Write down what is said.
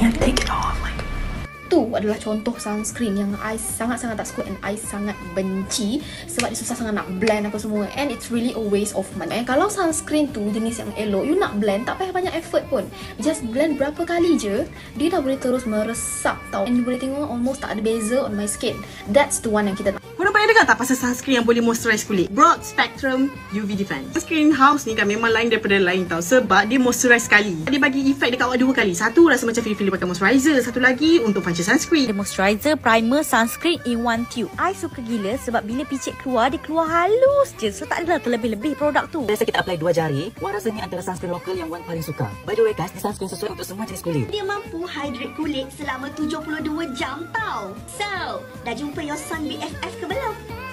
can't take it off. Like, tu adalah contoh sunscreen yang I sangat-sangat tak suka and I sangat benci sebab dia susah sangat nak blend apa semua and it's really a waste of money. Kalau sunscreen tu jenis yang elok, you nak blend tak payah banyak effort pun. Just blend berapa kali je, dia dah boleh terus meresap tau. And you boleh tengok almost tak ada beza on my skin. That's the one yang kita nak. Korang pernah dengar tak pasal sunscreen yang boleh moisturize kulit? Broad Spectrum UV Defense. Sunscreen house ni kan memang lain daripada lain tau, sebab dia moisturize sekali. Dia bagi efek dekat awak 2 kali. Satu rasa macam feel pakai moisturizer, satu lagi untuk function sunscreen. Ada moisturizer, primer, sunscreen in one tube. I suka gila sebab bila picit keluar, dia keluar halus je. So tak adalah terlebih-lebih produk tu. Biasa kita apply 2 jari. Wan rasa ni antara sunscreen lokal yang Wan paling suka. By the way guys, ni sunscreen sesuai untuk semua jenis kulit. Dia mampu hydrate kulit selama 72 jam tau. So, dah jumpa your sun BFF ke belum?